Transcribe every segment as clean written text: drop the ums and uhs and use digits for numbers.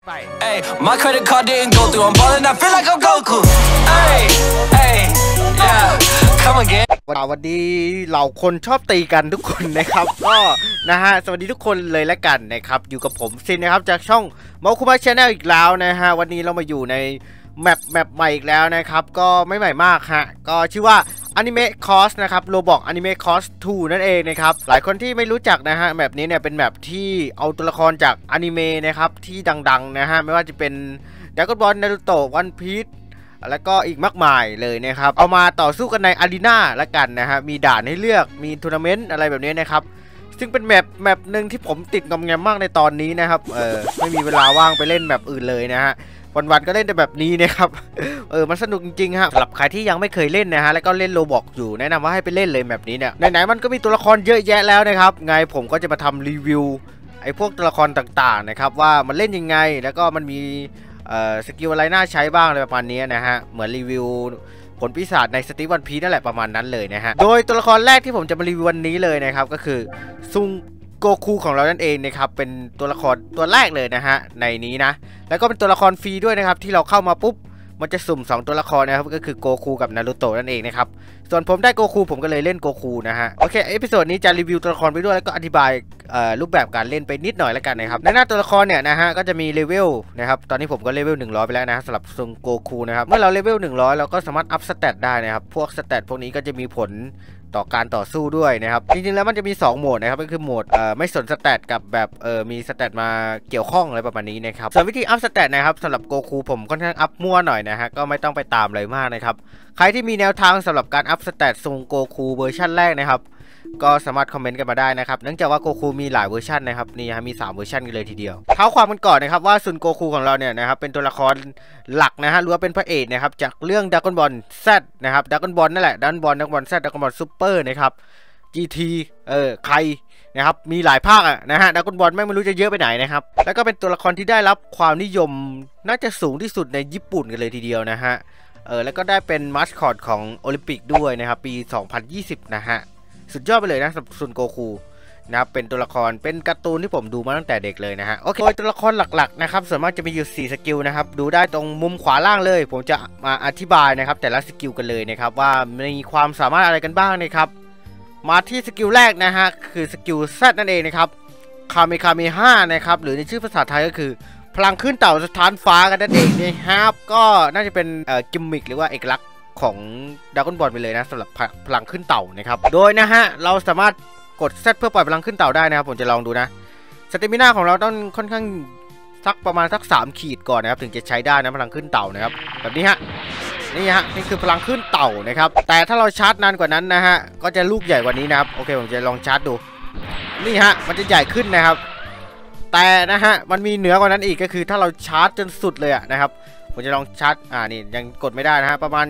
Hey, my credit card didn't go through. I'm ballin', I feel like I'm Goku. Hey, hey, yeah, come again. วันนี้เราคนชอบตีกันทุกคนนะครับก็นะฮะสวัสดีทุกคนเลยละกันนะครับอยู่กับผมซินนะครับจากช่องมาคุมาชาแนลอีกแล้วนะฮะวันนี้เรามาอยู่ในแมปใหม่อีกแล้วนะครับก็ไม่ใหม่มากฮะก็ชื่อว่า Anime Cross นะครับ Roblox Anime Cross 2 นั่นเองนะครับหลายคนที่ไม่รู้จักนะฮะแมปนี้เนี่ยเป็นแมปที่เอาตัวละครจากอนิเมะนะครับที่ดังๆนะฮะไม่ว่าจะเป็น Dragon Ball Naruto One Pieceแล้วก็อีกมากมายเลยนะครับเอามาต่อสู้กันในอารีนาละกันนะฮะมีด่านให้เลือกมีทัวร์นาเมนต์อะไรแบบนี้นะครับซึ่งเป็นแมปหนึ่งที่ผมติดงอมแงมมากในตอนนี้นะครับไม่มีเวลาว่างไปเล่นแมปอื่นเลยนะฮะวันๆก็เล่นแต่แบบนี้นะครับมันสนุกจริงๆฮะสำหรับใครที่ยังไม่เคยเล่นนะฮะแล้วก็เล่นโรบล็อกอยู่แนะนำว่าให้ไปเล่นเลยแบบนี้เนี่ยไหนๆมันก็มีตัวละครเยอะแยะแล้วนะครับไงผมก็จะมาทำรีวิวไอ้พวกตัวละครต่างๆนะครับว่ามันเล่นยังไงแล้วก็มันมีสกิลอะไรน่าใช้บ้างอะไรประมาณนี้นะฮะเหมือนรีวิวผลปีศาจในสตีฟวันพีนั่นแหละประมาณนั้นเลยนะฮะโดยตัวละครแรกที่ผมจะมารีวิววันนี้เลยนะครับก็คือซุงโกคูของเรานั่นเองนะครับเป็นตัวละครตัวแรกเลยนะฮะในนี้นะแล้วก็เป็นตัวละครฟรีด้วยนะครับที่เราเข้ามาปุ๊บมันจะสุ่ม2ตัวละครนะครับก็คือโกคูกับนารูโตะนั่นเองนะครับส่วนผมได้โกคูผมก็เลยเล่นโกคูนะฮะโอเคเอพิโซดนี้จะรีวิวตัวละครไปด้วยแล้วก็อธิบายรูปแบบการเล่นไปนิดหน่อยแล้วกันนะครับในหน้าตัวละครเนี่ยนะฮะก็จะมีเลเวลนะครับตอนนี้ผมก็เลเวล100ไปแล้วนะสำหรับซุงโกคูนะครับเมื่อเราเลเวล100เราก็สามารถอัพสเตตได้นะครับพวกสเตตพวกนี้ก็จะมีผลต่อการต่อสู้ด้วยนะครับจริงๆแล้วมันจะมี2โหมดนะครับก็คือโหมดไม่สนสเตตกับแบบมีสเตตมาเกี่ยวข้องอะไรประมาณนี้นะครับส่วนวิธีอัพสเตตนะครับสำหรับโกคูผมค่อนข้างอัพมั่วหน่อยนะฮะก็ไม่ต้องไปตามอะไรมากนะครับใครที่มีแนวทางสำหรับการอัพสเตตซุงโกคูเวอร์ชันแรกนะครับก็สามารถคอมเมนต์กันมาได้นะครับเนื่องจากว่าโกคูมีหลายเวอร์ชันนะครับนี่ฮะมี3เวอร์ชันกันเลยทีเดียวเท้าความกันก่อนนะครับว่าซุนโกคูของเราเนี่ยนะครับเป็นตัวละครหลักนะฮะหรือว่าเป็นพระเอกนะครับจากเรื่อง Dragon Ball Z นะครับ Dragon Ball นั่นแหละ Dragon Ball Z Dragon Ball Super นะครับ GT ใครนะครับมีหลายภาคอะนะฮะ Dragon Ballไม่รู้จะเยอะไปไหนนะครับแล้วก็เป็นตัวละครที่ได้รับความนิยมน่าจะสูงที่สุดในญี่ปุ่นกันเลยทีเดียวนะฮะแล้วก็ได้เป็นมาสคอตของโอลิมปิกด้วยนะครับปี2020นะฮะสุดยอดไปเลยนะสำหรับซุนโกคูนะครับเป็นตัวละครเป็นการ์ตูนที่ผมดูมาตั้งแต่เด็กเลยนะฮะโอเคโดยตัวละครหลักๆนะครับส่วนมากจะมีอยู่4สกิลนะครับดูได้ตรงมุมขวาล่างเลยผมจะมาอธิบายนะครับแต่ละสกิลกันเลยนะครับว่ามีความสามารถอะไรกันบ้างนะครับมาที่สกิลแรกนะฮะคือสกิล Z นั่นเองนะครับคาเมคาเมฮ่านะครับหรือในชื่อภาษาไทยก็คือพลังขึ้นเต่าสถานฟ้ากันนั่นเองนะครับก็น่าจะเป็นกิมมิคหรือว่าเอกลักษณ์ของดราก้อนบอลไปเลยนะสำหรับพลังขึ้นเต่านะครับโดยนะฮะเราสามารถกด Z เพื่อปล่อยพลังขึ้นเต่าได้นะครับผมจะลองดูนะสเตมิน่าของเราต้องค่อนข้างประมาณสัก3ขีดก่อนนะครับถึงจะใช้ได้นะพลังขึ้นเต่านะครับแบบนี้ฮะนี่คือพลังขึ้นเต่านะครับแต่ถ้าเราชาร์จนานกว่านั้นนะฮะก็จะลูกใหญ่กว่านี้นะครับโอเคผมจะลองชาร์จดูนี่ฮะมันจะใหญ่ขึ้นนะครับแต่นะฮะมันมีเหนือกว่านั้นอีกก็คือถ้าเราชาร์จจนสุดเลยนะครับผมจะลองชาร์จนี่ยังกดไม่ได้นะฮะประมาณ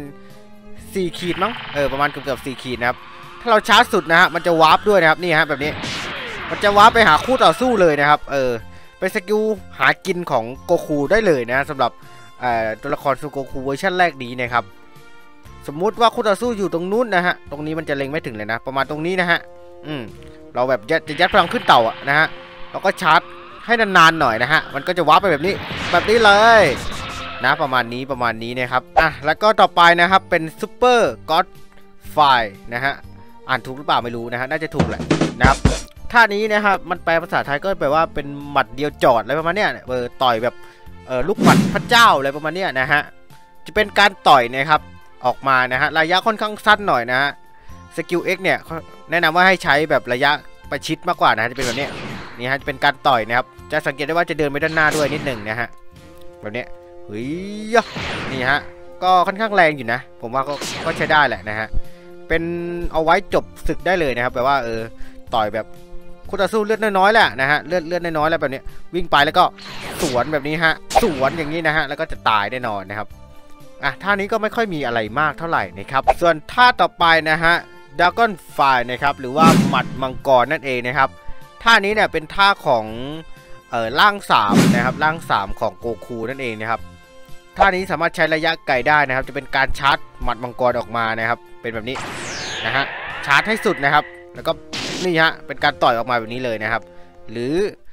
4ขีดมั้งประมาณเกือบ4ขีดนะครับถ้าเราชาร์จสุดนะฮะมันจะวาร์ปด้วยนะครับนี่ฮะแบบนี้มันจะวาร์ปไปหาคู่ต่อสู้เลยนะครับเป็นสกิลหากินของโกคูได้เลยนะสำหรับตัวละครซุนโกคูเวอร์ชันแรกนี้นะครับสมมุติว่าคู่ต่อสู้อยู่ตรงนู้นนะฮะตรงนี้มันจะเล็งไม่ถึงเลยนะประมาณตรงนี้นะฮะเราแบบจะยัดพลังขึ้นเต่านะฮะเราก็ชาร์จให้นานๆหน่อยนะฮะมันก็จะวาร์ปไปแบบนี้เลยนะประมาณนี้นะครับแล้วก็ต่อไปนะครับเป็นซูเปอร์ก็อดไฟนะฮะอ่านถูกหรือเปล่าไม่รู้นะฮะน่าจะถูกแหละนะครับท่านี้นะครับมันแปลภาษาไทยก็แปลว่าเป็นหมัดเดียวจอดอะไรประมาณเนี้ยต่อยแบบลูกหมัดพระเจ้าอะไรประมาณเนี้ยนะฮะจะเป็นการต่อยนะครับออกมานะฮะระยะค่อนข้างสั้นหน่อยนะฮะสกิล X เนี่ยแนะนำว่าให้ใช้แบบระยะประชิดมากกว่านะฮะจะเป็นแบบนี้นี่ฮะจะเป็นการต่อยนะครับจะสังเกตได้ว่าจะเดินไปด้านหน้าด้วยนิดหนึ่งนะฮะแบบนี้เฮ้ยนี่ฮะก็ค่อนข้างแรงอยู่นะผมว่าก็ใช้ได้แหละนะฮะเป็นเอาไว้จบศึกได้เลยนะครับแปลว่าต่อยแบบคู่ต่อสู้เลือดน้อยๆแหละนะฮะเลือดน้อยๆแล้วแบบนี้วิ่งไปแล้วก็สวนแบบนี้ฮะสวนอย่างนี้นะฮะแล้วก็จะตายแน่นอนนะครับท่านี้ก็ไม่ค่อยมีอะไรมากเท่าไหร่นะครับส่วนท่าต่อไปนะฮะดราก้อนไฟนะครับหรือว่าหมัดมังกรนั่นเองนะครับท่านี้เนี่ยเป็นท่าของร่าง3นะครับร่าง3ของโกคูนั่นเองนะครับท่านี้สามารถใช้ระยะไกลได้นะครับจะเป็นการชาร์จหมัดมังกรออกมานะครับเป็นแบบนี้นะฮะชาร์จให้สุดนะครับแล้วก็นี่ฮะเป็นการต่อยออกมาแบบนี้เลยนะครับหรือ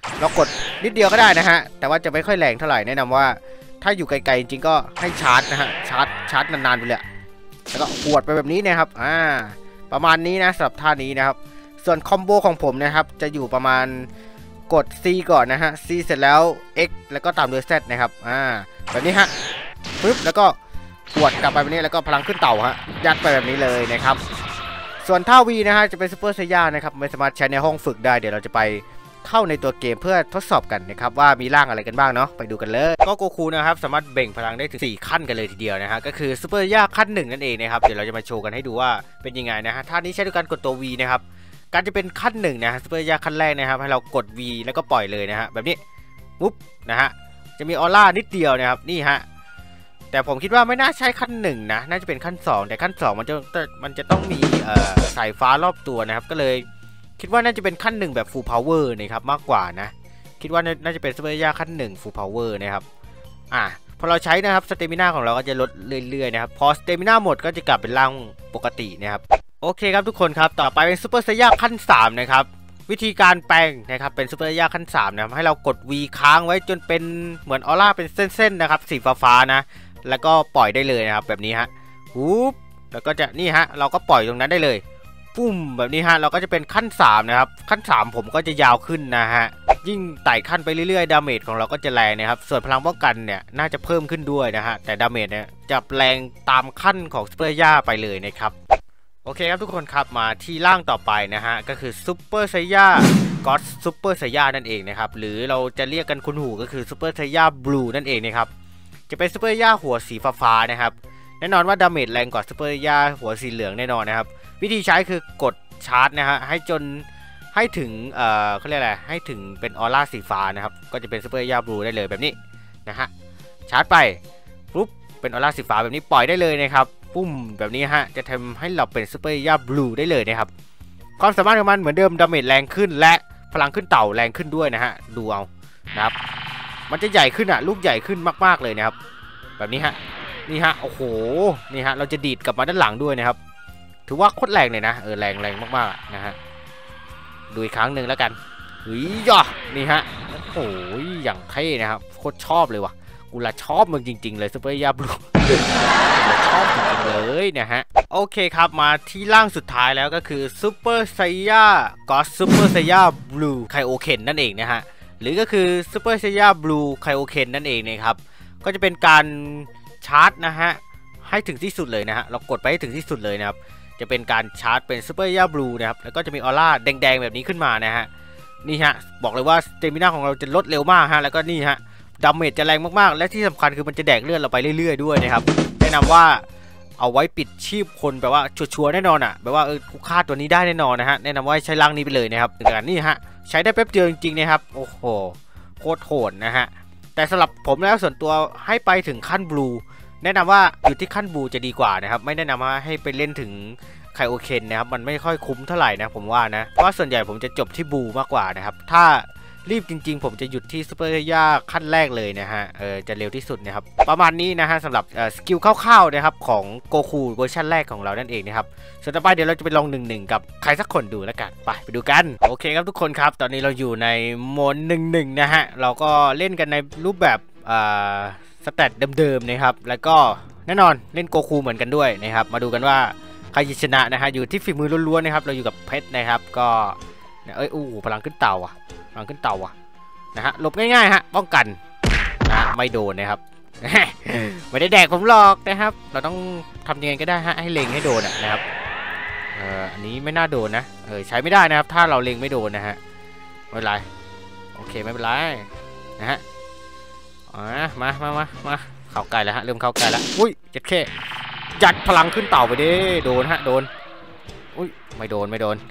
เรากดนิดเดียวก็ได้นะฮะแต่ว่าจะไม่ค่อยแรงเท่าไหร่แนะนำว่าถ้าอยู่ไกลๆจริงๆก็ให้ชาร์จนะฮะชาร์จนานๆไปเลยแล้วก็หวดไปแบบนี้นะครับประมาณนี้นะสำหรับท่านี้นะครับส่วนคอมโบของผมนะครับจะอยู่ประมาณกด C ก่อนนะฮะ C เสร็จแล้ว X แล้วก็ตามด้วย Z นะครับแบบนี้ฮะปึ๊บแล้วก็หวดกลับไปแบบนี้แล้วก็พลังขึ้นเต่าฮะยัดไปแบบนี้เลยนะครับส่วนท่า V นะฮะจะเป็นซูเปอร์ไซย่านะครับไม่สามารถใช้ในห้องฝึกได้เดี๋ยวเราจะไปเข้าในตัวเกมเพื่อทดสอบกันนะครับว่ามีร่างอะไรกันบ้างเนาะไปดูกันเลยก็โกคูนะครับสามารถเบ่งพลังได้ถึง4ขั้นกันเลยทีเดียวนะฮะก็คือซูเปอร์ไซย่าขั้น1นั่นเองนะครับเดี๋ยวเราจะมาโชว์กันให้ดูว่าเป็นยังไงนะฮะท่านี้ใช้ด้วยการกดตัว V นะครับการจะเป็นขั้น1นะซูเปอร์ไซย่าขั้นแรกนะครับให้เรากด V แล้วก็ปล่อยเลยนะฮะแบบนี้ปุ๊บนะฮะจะมีออร่านิดเดียวนะครับนี่ฮะแต่ผมคิดว่าไม่น่าใช่ขั้น1นะน่าจะเป็นขั้น2แต่ขั้น2มันจะต้องมีสายฟ้ารอบตัวนะครับก็เลยคิดว่าน่าจะเป็นขั้น1แบบ full power นะครับมากกว่านะคิดว่าน่าจะเป็นซูเปอร์ไซย่าขั้น1 full power นะครับพอเราใช้นะครับสเตมิน่าของเราก็จะลดเรื่อยๆนะครับพอสเตมิน่าหมดก็จะกลับเป็นร่างปกตินะครับโอเคครับทุกคนครับต่อไปเป็นซูเปอร์ไซย่าขั้น3นะครับวิธีการแปลงนะครับเป็นซูเปอร์ไซย่าขั้น3นะครับให้เรากด V ค้างไว้จนเป็นเหมือนออร่าเป็นเส้นๆนะครับสีฟ้าๆนะแล้วก็ปล่อยได้เลยนะครับแบบนี้ฮะปุ๊บแล้วก็จะนี่ฮะเราก็ปล่อยตรงนั้นได้เลยปุ้มแบบนี้ฮะเราก็จะเป็นขั้น3นะครับขั้น3ผมก็จะยาวขึ้นนะฮะยิ่งไต่ขั้นไปเรื่อยๆดาเมจของเราก็จะแรงนะครับส่วนพลังป้องกันเนี่ยน่าจะเพิ่มขึ้นด้วยนะฮะแต่ดาเมจเนี่ยจะแรงตามขั้นของซูเปอร์ไซย่าไปเลยนะครับโอเคครับทุกคนครับมาที่ร่างต่อไปนะฮะก็คือซูเปอร์ไซย่าก็อดซูเปอร์ไซย่านั่นเองนะครับหรือเราจะเรียกกันคุ้นหูก็คือซูเปอร์ไซย่าบลูนั่นเองนะครับจะเป็นซูเปอร์ไซย่าหัวสีฟ้าๆนะครับแน่นอนว่าดาเมจแรงกว่าซูเปอร์ไซย่าหัวสีเหลืองแน่นอนนะครับวิธีใช้คือกดชาร์จนะฮะให้ถึงเขาเรียกอะไรให้ถึงเป็นออร่าสีฟ้านะครับก็จะเป็นซูเปอร์ไซย่าบลูได้เลยแบบนี้นะฮะชาร์จไปปุ๊บเป็นออร่าสีฟ้าแบบนี้ปล่อยได้เลยนะครับปุ้มแบบนี้ฮะจะทำให้เราเป็นซูเปอร์ไซย่าบลูได้เลยนะครับความสามารถของมันเหมือนเดิมดาเมจแรงขึ้นและพลังขึ้นเต่าแรงขึ้นด้วยนะฮะดูเอานะครับมันจะใหญ่ขึ้นลูกใหญ่ขึ้นมากๆเลยนะครับแบบนี้ฮะนี่ฮะโอ้โหนี่ฮะเราจะดีดกลับมาด้านหลังด้วยนะครับถือว่าโคตรแรงเลยนะแรงมากๆนะฮะดูอีกครั้งหนึ่งแล้วกันเฮ้ยย่อนี่ฮะโอ้โหอย่างเท่นะครับโคตรชอบเลยว่ะกูละชอบมึงจริงๆเลยซูเปอร์ไซย่าบลูชอบจริงๆเลยนะฮะโอเคครับมาที่ร่างสุดท้ายแล้วก็คือซูเปอร์ไซย่าก็อดซูเปอร์ไซย่าบลูไคโอเคนนั่นเองนะฮะหรือก็คือซูเปอร์ไซย่าบลูไคโอเคนนั่นเองนะครับก็จะเป็นการชาร์จนะฮะให้ถึงที่สุดเลยนะฮะเรากดไปให้ถึงที่สุดเลยนะครับจะเป็นการชาร์จเป็นซูเปอร์ไซย่าบลูนะครับแล้วก็จะมีออร่าแดงๆแบบนี้ขึ้นมานะฮะนี่ฮะบอกเลยว่าสเตมิน่าของเราจะลดเร็วมากฮะแล้วก็นี่ฮะดาเมจจะแรงมากๆและที่สำคัญคือมันจะแดกเลือดเราไปเรื่อยๆด้วยนะครับแนะนำว่าเอาไว้ปิดชีพคนแบบว่าชัวร์แน่นอนแบบว่ากูฆ่าตัวนี้ได้แน่นอนนะฮะแนะนำว่าใช้ร่างนี้ไปเลยนะครับแต่นี่ฮะใช้ได้แป๊บเดียวจริงๆนะครับโอ้โหโคตรโหดนะฮะแต่สำหรับผมแล้วส่วนตัวให้ไปถึงขั้นบลูแนะนำว่าอยู่ที่ขั้นบลูจะดีกว่านะครับไม่แนะนำว่าให้ไปเล่นถึงไคโอเคนนะครับมันไม่ค่อยคุ้มเท่าไหร่นะผมว่านะเพราะส่วนใหญ่ผมจะจบที่บลูมากกว่านะครับถ้ารีบจริงๆผมจะหยุดที่ซูเปอร์ไซย่าขั้นแรกเลยนะฮะจะเร็วที่สุดนะครับประมาณนี้นะฮะสำหรับสกิลคร่าวๆนะครับของโกคูเวอร์ชันแรกของเรานั่นเองนะครับส่วนต่อไปเดี๋ยวเราจะไปลอง1-1กับใครสักคนดูแล้วกันไปดูกันโอเคครับทุกคนครับตอนนี้เราอยู่ในโหมด1-1นะฮะเราก็เล่นกันในรูปแบบสเตตเดิมๆนะครับแล้วก็แน่นอนเล่นโกคูเหมือนกันด้วยนะครับมาดูกันว่าใครจะชนะนะฮะอยู่ที่ฝีมือล้วนๆนะครับเราอยู่กับเพชรนะครับก็พลังขึ้นเต่าพลังขึ้นเต่านะฮะหลบง่ายๆฮะป้องกันนะไม่โดนนะครับ ไม่ได้แดกผมหรอกนะครับเราต้องทำยังไงก็ได้ฮะให้เล็งให้โดนนะครับอันนี้ไม่น่าโดนนะใช้ไม่ได้นะครับถ้าเราเล็งไม่โดนนะฮะไม่เป็นไรโอเคไม่เป็นไรนะฮะมาเข้าใกล้แล้วฮะเริ่มเข้าใกล้แล้วอุ้ยจัดแค่จัดพลังขึ้นเต่าไปดิโดนฮะโดนอุ้ยไม่โดน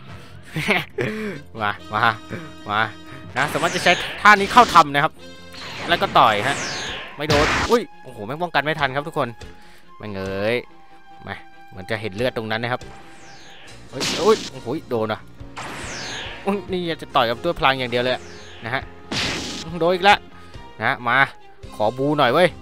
มานะสามารถจะใช้ท่านี้เข้าทำนะครับแล้วก็ต่อยฮะไม่โดนอุ้ยโอ้โหแม่งป้องกันไม่ทันครับทุกคนไม่เงยมาเหมือนจะเห็นเลือดตรงนั้นนะครับอุ้ยโอ้โหโดนนี่จะต่อยกับตัวพลังอย่างเดียวเลยนะฮะโดนอีกแล้วนะมาขอบูหน่อยเว้ย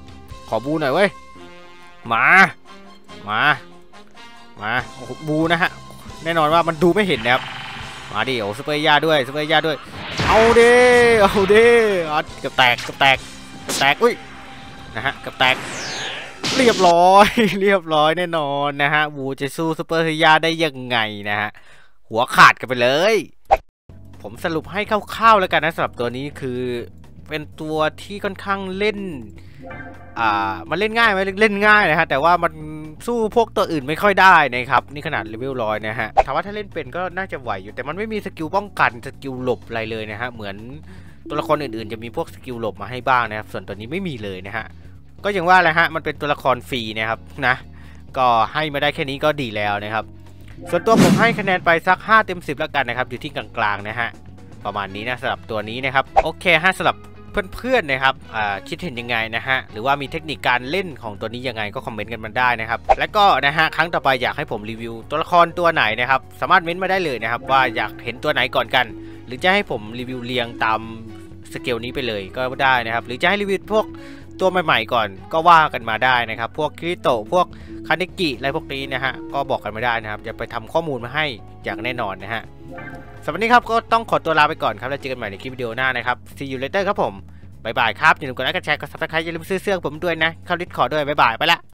มาโอ้โหบูนะฮะแน่นอนว่ามันดูไม่เห็นนะครับมาดิโอ้ซูเปอร์ไซย่าด้วยเอาดิเอาดิกับแตกอุ้ยนะฮะกับแตกเรียบร้อยเรียบร้อยแน่นอนนะฮะวูจะสู้ซูเปอร์เฮียได้ยังไงนะฮะหัวขาดกันไปเลยผมสรุปให้คร่าวๆแล้วกันนะสำหรับตัวนี้คือเป็นตัวที่ค่อนข้างเล่นมันเล่นง่ายไหมเล่นง่ายนะฮะแต่ว่ามันสู้พวกตัวอื่นไม่ค่อยได้นะครับนี่ขนาดเลเวล100นะฮะถามว่าถ้าเล่นเป็นก็น่าจะไหวอยู่แต่มันไม่มีสกิลป้องกันสกิลหลบอะไรเลยนะฮะเหมือนตัวละครอื่นๆจะมีพวกสกิลหลบมาให้บ้างนะครับส่วนตัวนี้ไม่มีเลยนะฮะก็อย่างว่าแหละฮะมันเป็นตัวละครฟรีนะครับนะก็ให้มาได้แค่นี้ก็ดีแล้วนะครับส่วนตัวผมให้คะแนนไปสัก5 เต็ม 10แล้วกันนะครับอยู่ที่กลางๆนะฮะประมาณนี้นะสำหรับตัวนี้นะครับโอเคฮะสำหรับเพื่อนๆนะครับคิดเห็นยังไงนะฮะหรือว่ามีเทคนิคการเล่นของตัวนี้ยังไงก็คอมเมนต์กันมาได้นะครับและก็นะฮะครั้งต่อไปอยากให้ผมรีวิวตัวละครตัวไหนนะครับสามารถเม้นต์มาได้เลยนะครับว่าอยากเห็นตัวไหนก่อนกันหรือจะให้ผมรีวิวเรียงตามสเกลนี้ไปเลยก็ได้นะครับหรือจะให้รีวิวพวกตัวใหม่ๆก่อนก็ว่ากันมาได้นะครับพวกคิริโตะพวกคาเนกิอะไรพวกนี้นะฮะก็บอกกันมาได้นะครับจะไปทำข้อมูลมาให้อย่างแน่นอนนะฮะสำหรับวันนี้ครับก็ต้องขอตัวลาไปก่อนครับแล้วเจอกันใหม่ในคลิปวิดีโอหน้านะครับ See you later ครับผมบ๊ายบายครับอย่าลืมกดไลค์กดแชร์กด Subscribe อย่าลืมซื้อเสื้อผมด้วยนะเข้าดิสคอร์ดด้วยบ๊ายบายไปละ